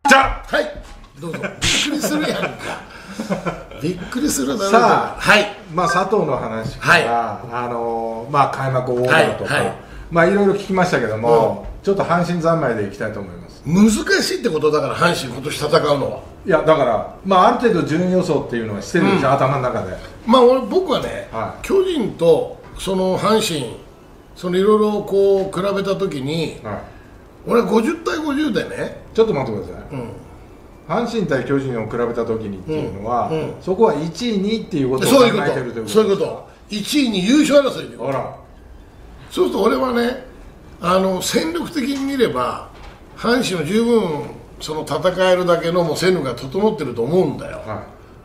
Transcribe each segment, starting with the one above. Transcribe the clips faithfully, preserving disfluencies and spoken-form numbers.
じゃはい、どうぞ。びっくりするやんか。びっくりするだろう。 さあ、 はい、 まあ佐藤の話から、はい、あのー、まあ開幕オーダーとか、はいはい、まあいろいろ聞きましたけども、うん、ちょっと阪神三昧でいきたいと思います。 難しいってことだから、阪神今年戦うのは。 いやだから、まあ、ある程度順位予想っていうのはしてるんですよ、うん、頭の中で。 まあ俺僕はね、 はい、 巨人とその阪神、そのいろいろこう比べたときに、はい、俺はごじゅうたいごじゅうでね。 ちょっと待ってください、うん、阪神対巨人を比べたときにっていうのは、うんうん、そこはいちいにいっていうことを考えてるということですか。 そういうこと、いちいに優勝争いで。 あら、 そうすると俺はね、あの戦力的に見れば阪神は十分その戦えるだけのもう戦力が整ってると思うんだよ、はい、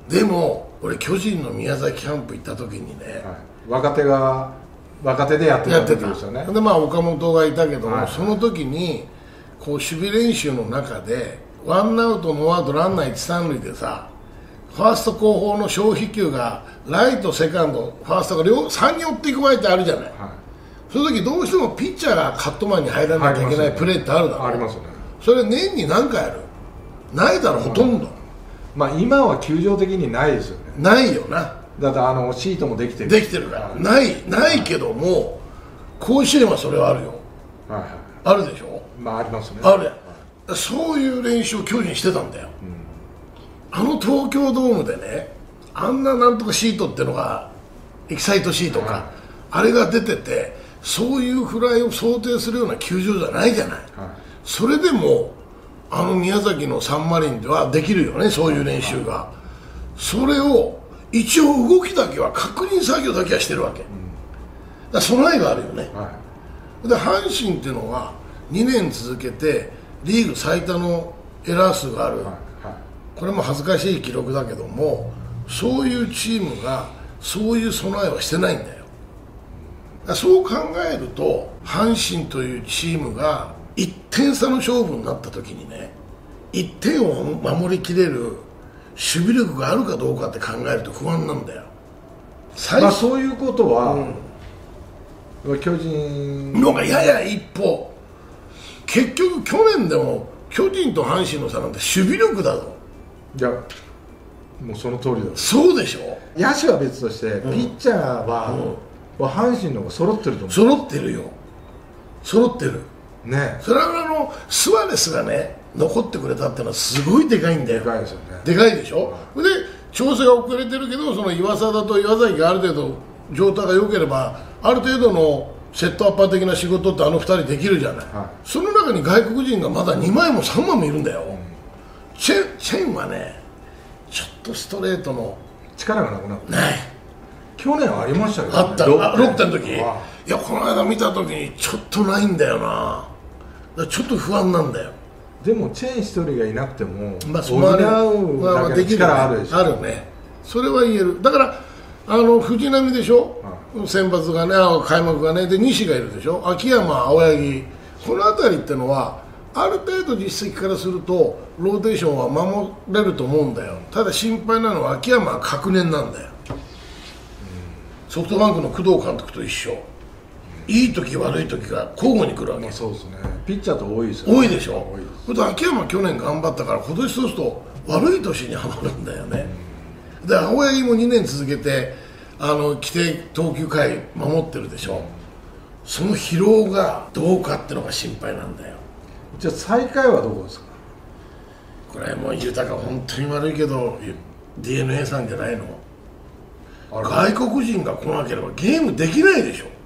でも俺巨人の宮崎キャンプ行った時にね、 はい、若手が若手でやってた時ですよね。 でまあ岡本がいたけども、はい、その時にこう守備練習の中でワンアウトノーアウトランナーいち、さん塁でさ、ファースト後方の小飛球がライトセカンドファーストが両さんに追っていく場合ってあるじゃない、はい、その時どうしてもピッチャーがカットマンに入らなきゃいけないプレーってあるだろう。 ありますよね。 それ年に何回ある？ないだろ、ほとんど。 まあ今は球場的にないですよね。 ないよな。 だってあのシートもできてるできてるから、はい、ないないけども甲子園はそれはあるよ、はいはい、あるでしょ。 まあありますね。 あるやん、はい、そういう練習を巨人してたんだよ、うん、あの東京ドームでね、あんななんとかシートっていうのがエキサイトシートか、はい、あれが出てて、そういうフライを想定するような球場じゃないじゃない、はい、それでもあの宮崎のサンマリンではできるよね、そういう練習が、はい、それを一応動きだけは確認作業だけはしてるわけ、うん、だから備えがあるよね、はい、で阪神っていうのはにねん続けてリーグ最多のエラー数がある、はいはい、これも恥ずかしい記録だけども、そういうチームがそういう備えはしてないんだよ。だそう考えると阪神というチームがいってん差の勝負になった時にね、いってんを守りきれる守備力があるかどうかって考えると不安なんだよ。 まあそういうことは、うん、巨人のがやや一歩、結局去年でも巨人と阪神の差なんて守備力だぞ。 いやもうその通りだ。 そうでしょ。 野手は別として、うん、ピッチャーは、うん、阪神の方が揃ってると思う。 揃ってるよ、揃ってるね。 それはあのスアレスがね残ってくれたってのはすごいでかいんだよ。 でかいですよね。 でかいでしょ、はい、で調整が遅れてるけど、その岩貞と岩崎がある程度状態が良ければある程度のセットアッパー的な仕事ってあのふたりできるじゃない、はい、その中に外国人がまだにまいもさんまいもいるんだよ、うん、チェン、チェンはねちょっとストレートの力がなくなった。 ない。 去年はありましたよね。 あった。ロッテの時、いやこの間見た時にちょっとないんだよな。だからちょっと不安なんだよ。 でもチェーン一人がいなくてもまあ補うだけの力あるでしょ。あるね。それは言える。だからあの藤浪でしょ、はい、先発がね、開幕がね、で西がいるでしょ、秋山、青柳、この辺りってのはある程度実績からするとローテーションは守れると思うんだよ。ただ心配なのは秋山は隔年なんだよ、うん、ソフトバンクの工藤監督と一緒、いい時悪い時が交互に来るわけ。 まあ、そうですね。ピッチャーと多いですよね。 多いでしょ。それと秋山去年頑張ったから今年そうすると悪い年にはまるんだよね、うん、で青柳もにねん続けてあの規定投球回守ってるでしょ、うん、その疲労がどうかってのが心配なんだよ。 じゃあ最下位はどこですか。 これもう豊か本当に悪いけど ディーエヌエー さんじゃないの。外国人が来なければゲームできないでしょ。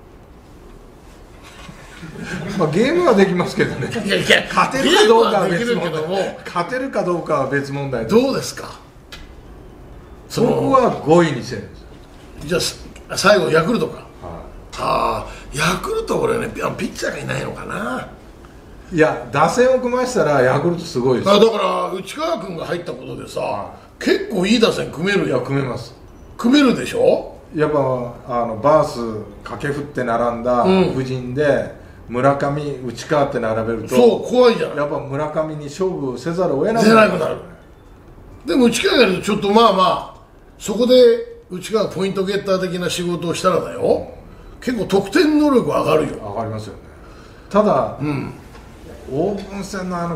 まあゲームはできますけどね。 いやいや勝てるかどうかは別問題。勝てるかどうかは別問題。 どうですか。 そこはごいにしてるんですよ。 じゃあ最後ヤクルトか。はあ、あヤクルト俺ねピッチャーがいないのかな。 いや打線を組ましたらヤクルトすごいですよ。 あだから内川君が入ったことでさ、はい、結構いい打線組めるよ。 いや組めます。 組めるでしょ。 やっぱあのバース掛け振って並んだ布陣で、うん、村上内川って並べるとそう怖いじゃん。 やっぱ村上に勝負せざるを得なくなる。なるでも内川がやるとちょっとまあまあそこで内川ポイントゲッター的な仕事をしたらだよ、うん、結構得点能力上がるよ。 上がりますよね。ただ、うん、オープン戦のあのピッ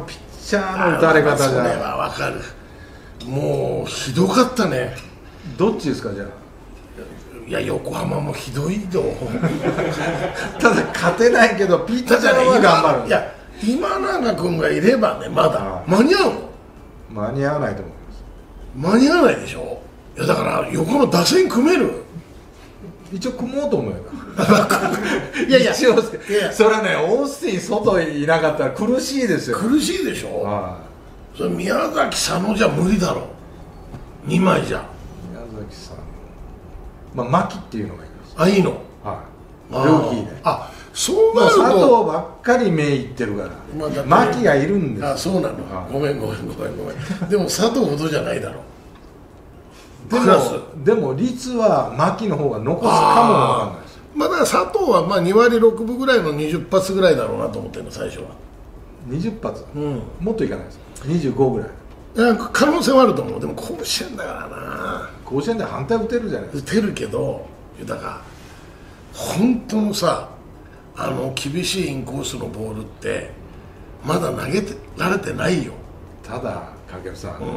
チャーの打たれ方じゃ、 それはわかる。もうひどかったね。 どっちですかじゃあ。 いや横浜もひどいよただ勝てないけどピッチャーは頑張る。 いや今永君がいればねまだ間に合うの。 間に合わないと思います。間に合わないでしょ。いやだから横浜打線組める。 一応組もうと思うよいやいや一応いやそれはねオースティン外いなかったら苦しいですよ。 苦しいでしょ。ああそれ宮崎佐野じゃ無理だろう。にまいじゃ宮崎さんまあ牧っていうのがいいです。 あいいの。 はいルーキーで。 あそうなると佐藤ばっかり目いってるから、まあ、牧がいるんですよ。 あそうなの。ごめんごめんごめんごめんでも佐藤ほどじゃないだろう。 でもでも率は牧の方が残すかもわかんないです。 まあだから佐藤はまあにわりろくぶぐらいのにじゅっぱつぐらいだろうなと思ってるの最初は。 にじゅっぱつ、 うん、 もっといかないですか。にじゅうごぐらい。 いや可能性はあると思う。でも甲子園だからな。 甲子園で反対打てるじゃないですか。 打てるけどだから本当のさあの厳しいインコースのボールってまだ投げてられてないよ。 ただ掛布さん、うん、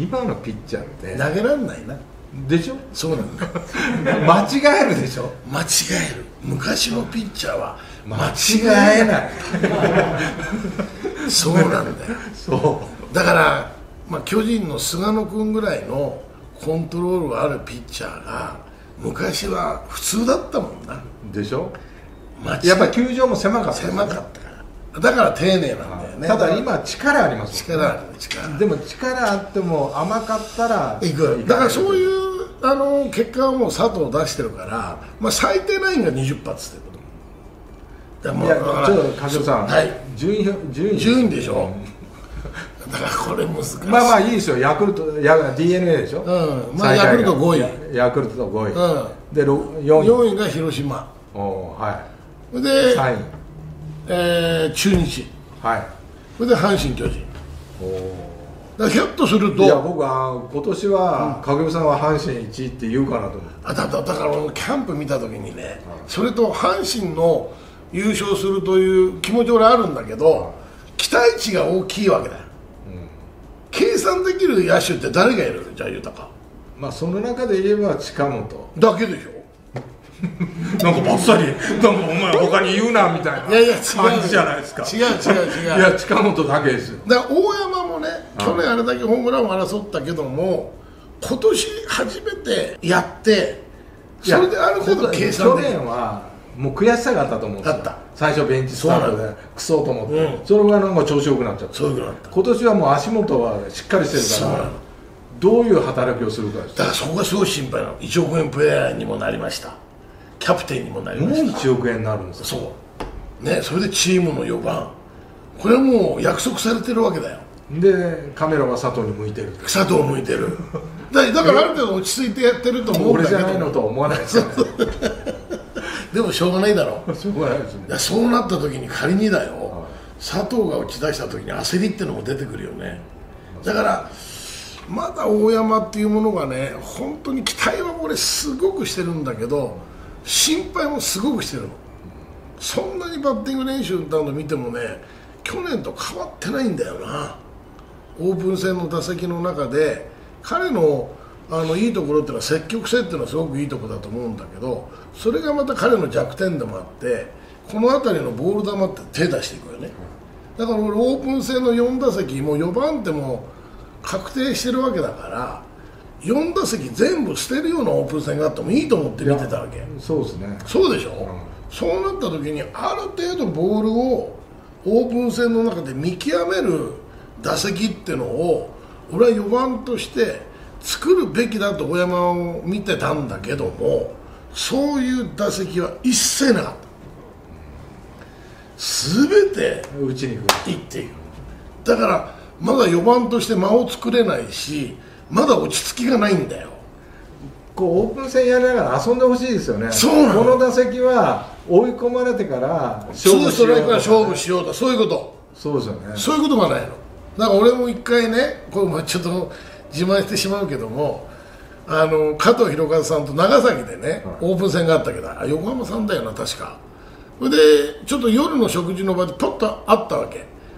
今のピッチャーって投げられないな。 でしょ。 そうなんだ間違えるでしょ。 間違える。昔のピッチャーは間違えないそうなんだよそうだから、まあ、巨人の菅野君ぐらいのコントロールがあるピッチャーが昔は普通だったもんな。 でしょ。やっぱり球場も狭かった、 ね、狭かったからだから丁寧なんだよね。 ただ今力ありますもんね。力ある力。 でも力あっても甘かったらいく。だからそういうあの結果をもう佐藤出してるから、まあ、最低ラインがにじゅっぱつってこと。 いやちょっと加藤さん、はい、順位順位順位でしょ、うん、だからこれ難しい。 まあまあいいですよ。ヤクルトや ディーエヌエー でしょ、 うんまあ、ヤクルトごいヤクルトごい、 うん、 でよんいよんいが広島おはいでさんい、 えー、中日はいそれで阪神巨人おだからひょっとするといや僕は今年は掛布さんは阪神いちいって言うかなと思って。 あだだだから俺キャンプ見た時にね、うん、それと阪神の優勝するという気持ち俺あるんだけど、期待値が大きいわけだよ、うん、計算できる野手って誰がいるじゃあ豊。 まあその中で言えば近本だけでしょなんかばっさりなんかお前他に言うなみたいな感じじゃないですか。 違う違う違ういや近本だけですよ。 だから大山もね去年あれだけホームランを争ったけども今年初めてやってそれである程度計算で。 去年はもう悔しさがあったと思うんですよ。最初ベンチスタートでクソと思って、うん、それがなんか調子よくなっちゃった。 そういうなった。 今年はもう足元はしっかりしてるからどういう働きをするかです。 だからそこがすごい心配なの。いちおくえんプレーヤーにもなりました。キャプテンにもなりました。 もういちおくえんになるんですよ。 そうね。それでチームのよばんこれはもう約束されてるわけだよ。 でカメラは佐藤に向いてる。 佐藤向いてるだ, だからある程度落ち着いてやってると思うんだけど俺じゃないのとは思わないですよねでもしょうがないだろう。 しょうがないですね。 いやそうなった時に仮にだよ、はい、佐藤が打ち出した時に焦りってのも出てくるよね。だからまだ大山っていうものがね本当に期待は俺すごくしてるんだけど心配もすごくしてるの。そんなにバッティング練習など見てもね去年と変わってないんだよな。オープン戦の打席の中で彼のあのいいところっていうのは積極性っていうのはすごくいいところだと思うんだけどそれがまた彼の弱点でもあってこの辺りのボール球って手出していくよね。だから俺オープン戦のよんだせきもうよばん手も確定してるわけだからよんだせき全部捨てるようなオープン戦があってもいいと思って見てたわけ。 そうですね。 そうでしょ、うん、そうなった時にある程度ボールをオープン戦の中で見極める打席っていうのを俺はよばんとして作るべきだと大山を見てたんだけどもそういう打席は一切なかった。全て打ちに行くいっている。だからまだよばんとして間を作れないしまだ落ち着きがないんだよ。 こうオープン戦やりながら遊んでほしいですよね。 そうなの。 この打席は追い込まれてから勝負しよう、ツーストライクから勝負しようとそういうこと。 そうですよね。 そういうことがないの。だから俺も一回ねこれちょっと自慢してしまうけどもあの加藤博和さんと長崎でね、はい、オープン戦があったけど横浜さんだよな確か。それでちょっと夜の食事の場でポッと会ったわけ。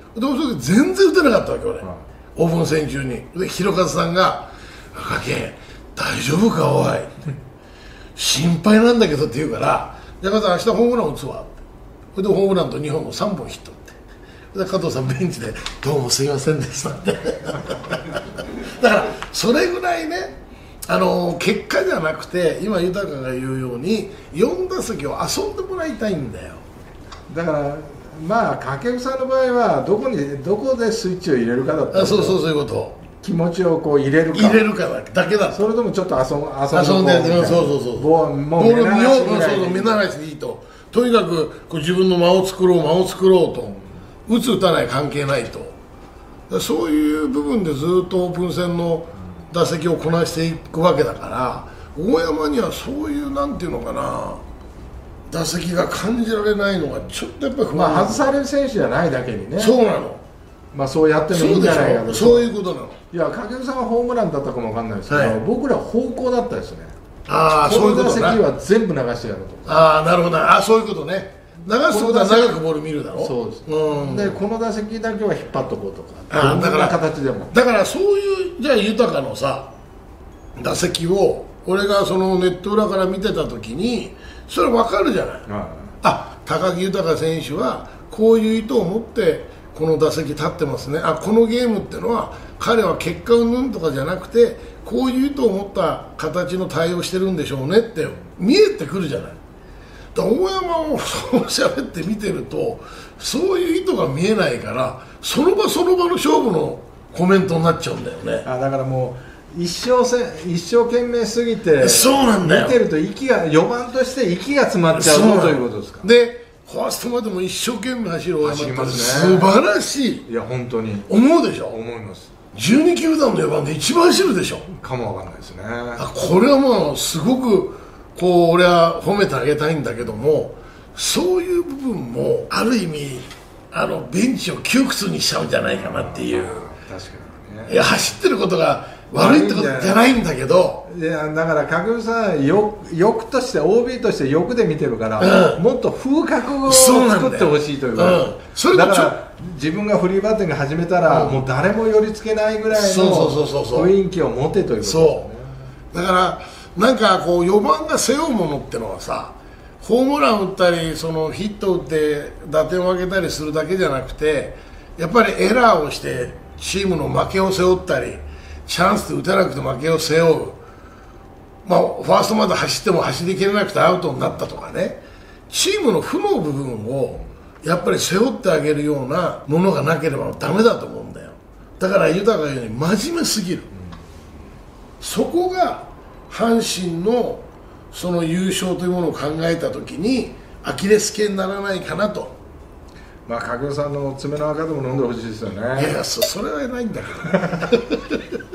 でもそれで全然打てなかったわけ俺、オープン戦中に。で弘和さんが「赤健大丈夫かおい」心配なんだけどって言うから「じゃあ加藤明日ホームラン打つわ」それでホームランとにほんのさんぼんヒットってで加藤さんベンチで「どうもすいませんでした」ってだからそれぐらいね、あの結果じゃなくて今豊が言うようによん打席を遊んでもらいたいんだよ。 だからまあ掛布さんの場合はどこにどこでスイッチを入れるかだったら、 そうそうそういうこと、 気持ちをこう入れるか入れるかだけだ。 それともちょっと遊ん遊んで遊んでそうそうそうボール見よう、そうそう見習いしていいと。とにかくこう自分の間を作ろう間を作ろうと、打つ打たない関係ないと、そういう部分でずっとオープン戦の打席をこなしていくわけだから、大山にはそういうなんていうのかな、打席が感じられないのがちょっとやっぱり不安。 まあ外される選手じゃないだけにね。 そうなの。 まあそうやってもいいんじゃないかと。 そういうことなの。 いや掛布さんはホームランだったかもわかんないですけど、はい、僕ら方向だったですね。 ああ、そういうことね。 この打席は全部流してやると。 ああ、なるほど。ああ、そういうことね。流すことは長くボール見るだろ。 そうです。うん、でこの打席だけは引っ張っとこうとか。 ああ、だから形でも。 だからそういうじゃあ豊のさ打席を俺がそのネット裏から見てた時にそれ分かるじゃない。ああ、高木豊選手はこういう意図を持ってこの打席立ってますね。あ、このゲームってのは彼は結果云々とかじゃなくてこういう意図を持った形の対応してるんでしょうねって見えてくるじゃない。だから大山をそう喋って見てるとそういう意図が見えないからその場その場の勝負のコメントになっちゃうんだよね。 あ、だからもう一生せ一生懸命すぎてそうなんだよ。 見てると息がよばんとして息が詰まっちゃうということですか。 でファーストまでも一生懸命走る大山って、 ね、 素晴らしい。 いや本当に思うでしょ。 思います。 じゅうに球団のよばんで一番走るでしょ。 かもわかんないですね。 あ、これはもうすごくこう俺は褒めてあげたいんだけども、そういう部分もある意味あのベンチを窮屈にしちゃうんじゃないかなっていう。 確かにね。 いや走ってることが悪いってことじゃないんだけど、 いやだから掛布さん欲欲として オービー として欲で見てるから、うん、もっと風格を作ってほしいというか、うん、それだから自分がフリーバッティング始めたら、うん、もう誰も寄りつけないぐらいの雰囲気を持てということですね。 そうだからなんかこうよばんが背負うものってのはさ、ホームラン打ったりそのヒット打って打点を上げたりするだけじゃなくて、やっぱりエラーをしてチームの負けを背負ったり、チャンスで打てなくて負けを背負う、まあ、ファーストまで走っても走りきれなくてアウトになったとかね、チームの負の部分をやっぱり背負ってあげるようなものがなければダメだと思うんだよ。だから豊が言うように真面目すぎる、うん、そこが阪神のその優勝というものを考えたときにアキレス腱にならないかなと。 まあ掛布さんの爪の赤でも飲んでほしいですよね。 いや そ, それはないんだけど